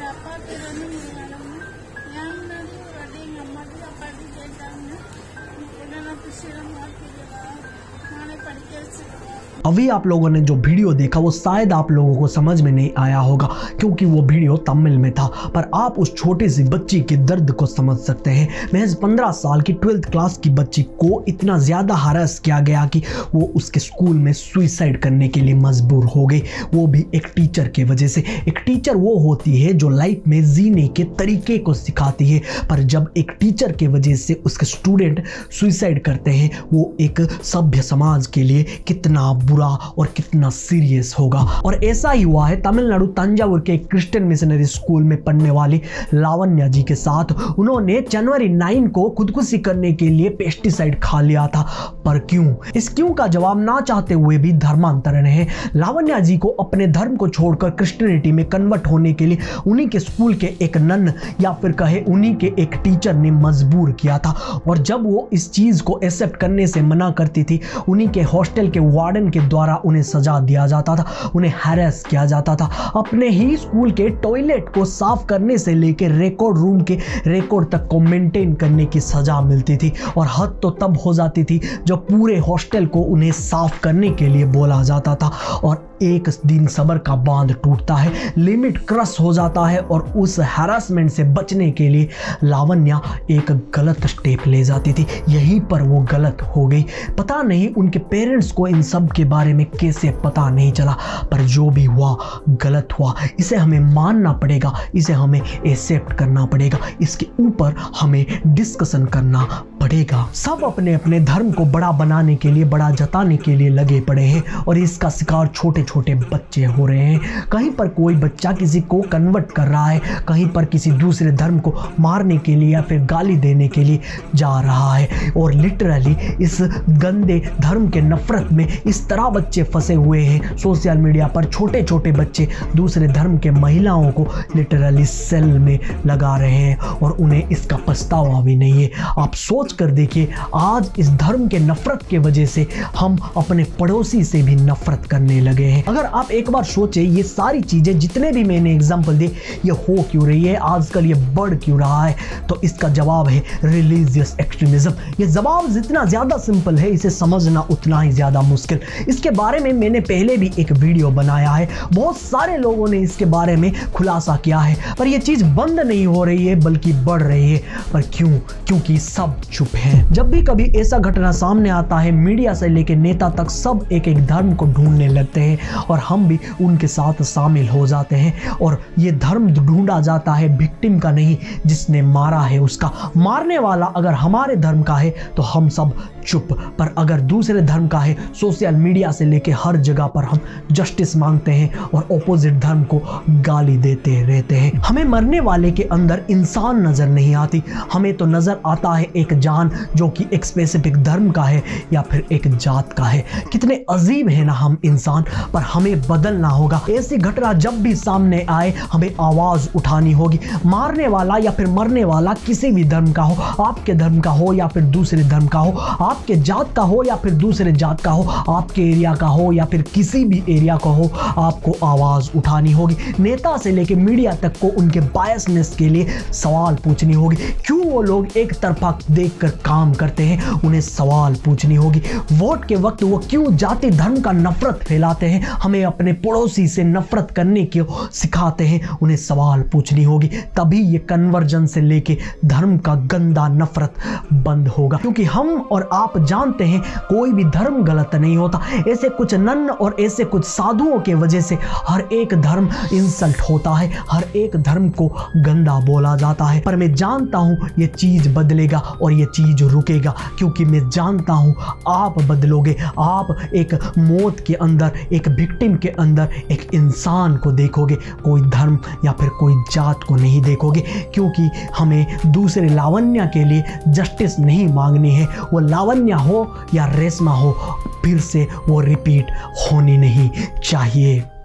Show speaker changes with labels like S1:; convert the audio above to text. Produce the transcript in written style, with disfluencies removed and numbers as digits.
S1: Chapati running madam ఏమన్నది running అమ్మది చపాతీ చేశాను ఇప్పుడు పిసిరం మార్కెట్ నానే పడికేసి।
S2: अभी आप लोगों ने जो वीडियो देखा वो शायद आप लोगों को समझ में नहीं आया होगा क्योंकि वो वीडियो तमिल में था, पर आप उस छोटी सी बच्ची के दर्द को समझ सकते हैं। महज 15 साल की 12th क्लास की बच्ची को इतना ज़्यादा हरास किया गया कि वो उसके स्कूल में सुइसाइड करने के लिए मजबूर हो गई, वो भी एक टीचर की वजह से। एक टीचर वो होती है जो लाइफ में जीने के तरीके को सिखाती है, पर जब एक टीचर के वजह से उसके स्टूडेंट सुइसाइड करते हैं वो एक सभ्य समाज के लिए कितना बुरा और कितना सीरियस होगा। और ऐसा ही हुआ है तमिलनाडु तंजावुर के एक क्रिश्चियन मिशनरी स्कूल में पढ़ने वाली लावण्या जी के साथ। उन्होंने जनवरी 9 को खुदकुशी करने के लिए पेस्टिसाइड खा लिया था, पर क्यों? इस क्यों का जवाब ना चाहते हुए भी धर्मांतरण है। लावण्या जी को अपने धर्म को छोड़कर क्रिश्चियनिटी में कन्वर्ट होने के लिए उन्हीं के स्कूल के एक नन या फिर कहे उन्हीं के एक टीचर ने मजबूर किया था। और जब वो इस चीज को एक्सेप्ट करने से मना करती थी, उन्हीं के हॉस्टल के वार्डन के द्वारा उन्हें सजा दिया जाता था, उन्हें हैरेस किया जाता था। अपने ही स्कूल के टॉयलेट को साफ करने से लेकर रिकॉर्ड रूम के रिकॉर्ड तक को मेंटेन करने की सजा मिलती थी। और हद तो तब हो जाती थी जब पूरे हॉस्टल को उन्हें साफ करने के लिए बोला जाता था। और एक दिन सबर का बांध टूटता है, लिमिट क्रॉस हो जाता है और उस हैरासमेंट से बचने के लिए लावण्या एक गलत स्टेप ले जाती थी। यहीं पर वो गलत हो गई। पता नहीं उनके पेरेंट्स को इन सब के बारे में कैसे पता नहीं चला, पर जो भी हुआ गलत हुआ। इसे हमें मानना पड़ेगा, इसे हमें एक्सेप्ट करना पड़ेगा, इसके ऊपर हमें डिस्कशन करना पड़ेगा। सब अपने अपने धर्म को बड़ा बनाने के लिए, बड़ा जताने के लिए लगे पड़े हैं और इसका शिकार छोटे छोटे बच्चे हो रहे हैं। कहीं पर कोई बच्चा किसी को कन्वर्ट कर रहा है, कहीं पर किसी दूसरे धर्म को मारने के लिए या फिर गाली देने के लिए जा रहा है। और लिटरली इस गंदे धर्म के नफरत में इस तरह बच्चे फंसे हुए हैं सोशल मीडिया पर। छोटे छोटे बच्चे दूसरे धर्म के महिलाओं को लिटरली सेल में लगा रहे हैं और उन्हें इसका पछतावा भी नहीं है। आप सोच कर देखिए, आज इस धर्म के नफरत के वजह से हम अपने पड़ोसी से भी नफरत करने लगे हैं। अगर आप एक बार सोचे ये सारी चीजें जितने भी मैंने एग्जांपल दिए ये हो क्यों रही है, आजकल ये बढ़ क्यों रहा है, तो इसका जवाब है रिलीजियस एक्सट्रीमिज्म। ये जवाब जितना ज्यादा सिंपल है इसे समझना उतना ही ज्यादा मुश्किल। इसके बारे में मैंने पहले भी एक वीडियो बनाया है, बहुत सारे लोगों ने इसके बारे में खुलासा किया है, पर यह चीज बंद नहीं हो रही है बल्कि बढ़ रही है। पर क्यों? क्योंकि सब चुप हैं। जब भी कभी ऐसा घटना सामने आता है, मीडिया से लेकर नेता तक सब एक एक धर्म को ढूंढने लगते हैं और हम भी उनके साथ शामिल हो जाते हैं। और ये धर्म ढूंढा जाता है विक्टिम का नहीं, जिसने मारा है उसका। मारने वाला अगर हमारे धर्म का है तो हम सब चुप, पर अगर दूसरे धर्म का है सोशल मीडिया से लेके हर जगह पर हम जस्टिस मांगते हैं और ऑपोजिट धर्म को गाली देते रहते हैं। हमें मरने वाले के अंदर इंसान नजर नहीं आती, हमें तो नजर आता है एक जान जो कि एक स्पेसिफिक धर्म का है या फिर एक जात का है। कितने अजीब है ना हम इंसान, पर हमें बदलना होगा। ऐसी घटना जब भी सामने आए हमें आवाज उठानी होगी। मारने वाला या फिर मरने वाला किसी भी धर्म का हो, आपके धर्म का हो या फिर दूसरे धर्म का हो, आपके जात का हो या फिर दूसरे जात का हो, आपके एरिया का हो या फिर किसी भी एरिया का हो, आपको आवाज उठानी होगी। नेता से लेकर मीडिया तक को उनके बायसनेस के लिए सवाल पूछनी होगी। क्यों वो लोग एक तरफा देखकर काम करते हैं, उन्हें सवाल पूछनी होगी। वोट के वक्त वो क्यों जाति धर्म का नफरत फैलाते हैं, हमें अपने पड़ोसी से नफरत करने की सिखाते हैं, उन्हें सवाल पूछनी होगी। तभी ये कन्वर्जन से लेके धर्म का गंदा नफरत बंद होगा। क्योंकि हम और आप जानते हैं कोई भी धर्म गलत नहीं होता। ऐसे कुछ नन और ऐसे कुछ साधुओं के वजह से हर एक धर्म इंसल्ट होता है, हर एक धर्म को गंदा बोला जाता है। पर मैं जानता हूं ये चीज बदलेगा और ये चीज रुकेगा, क्योंकि मैं जानता हूं आप बदलोगे। आप एक मौत के अंदर, एक विक्टिम के अंदर एक इंसान को देखोगे, कोई धर्म या फिर कोई जात को नहीं देखोगे। क्योंकि हमें दूसरे लावण्या के लिए जस्टिस नहीं मांगनी है। वो लावण्या हो या रेशमा हो, फिर से वो रिपीट होनी नहीं चाहिए।